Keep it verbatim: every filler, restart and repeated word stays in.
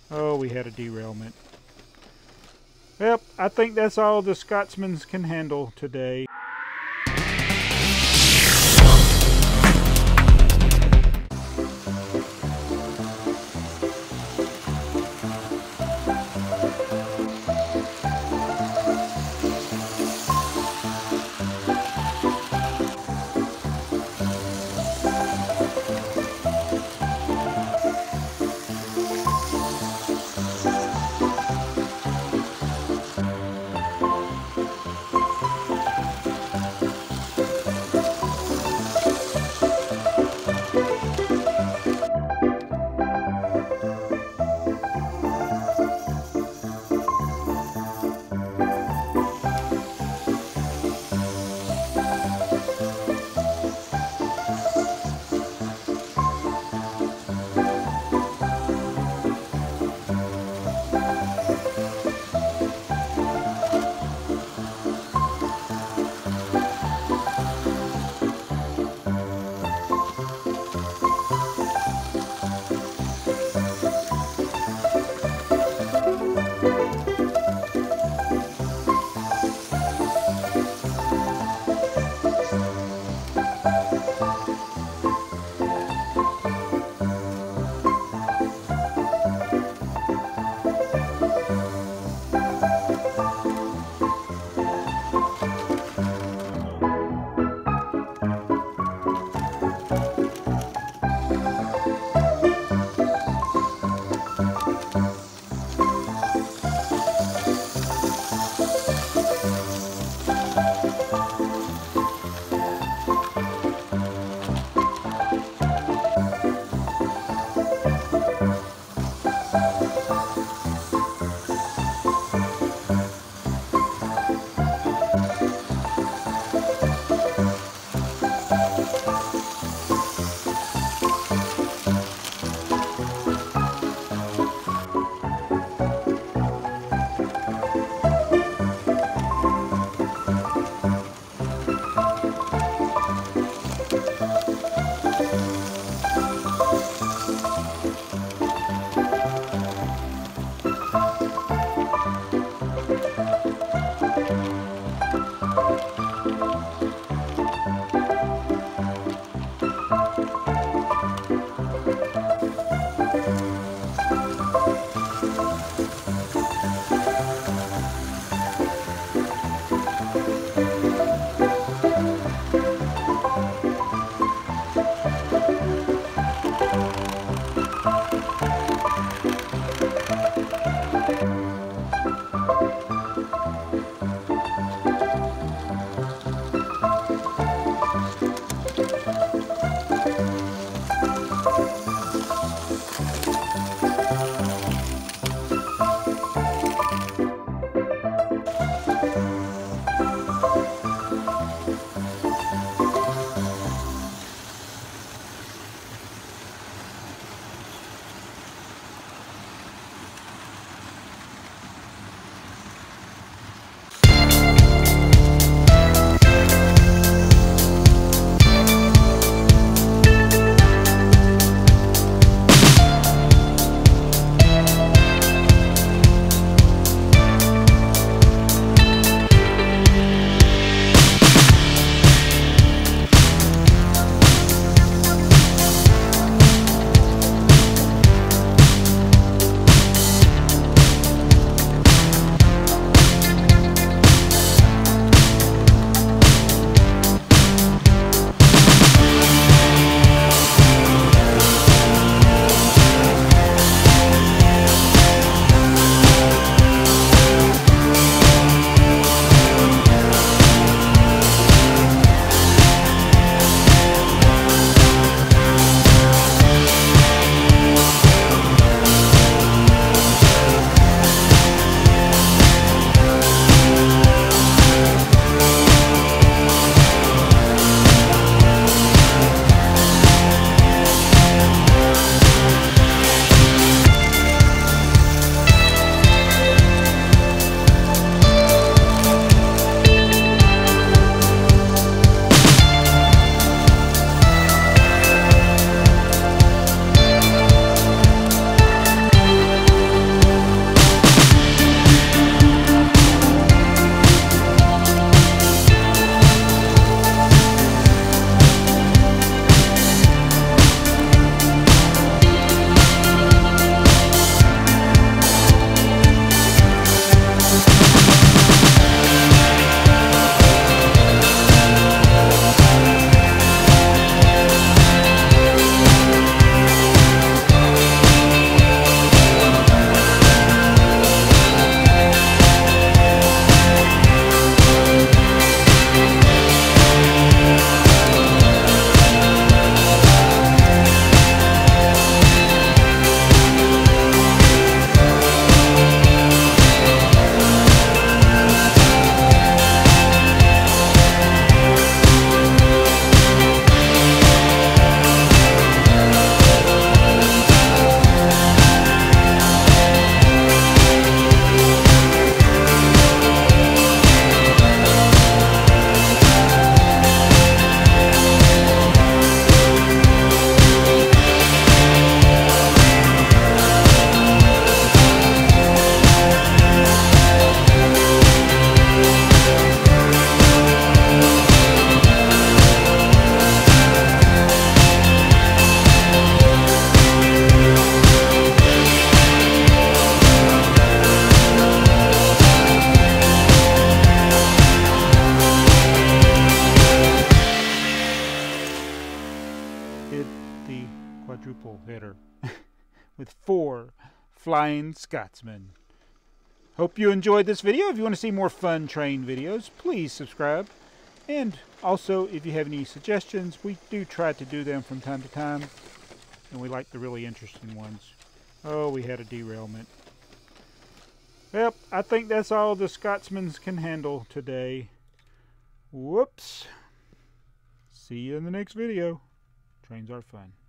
Oh, we had a derailment. Yep, I think that's all the Scotsmans can handle today. quadruple header with four Flying Scotsmen. Hope you enjoyed this video. If you want to see more fun train videos, please subscribe. And also, if you have any suggestions, we do try to do them from time to time. And we like the really interesting ones. Oh, we had a derailment. Yep, I think that's all the Scotsmen can handle today. Whoops. See you in the next video. Trains are fun.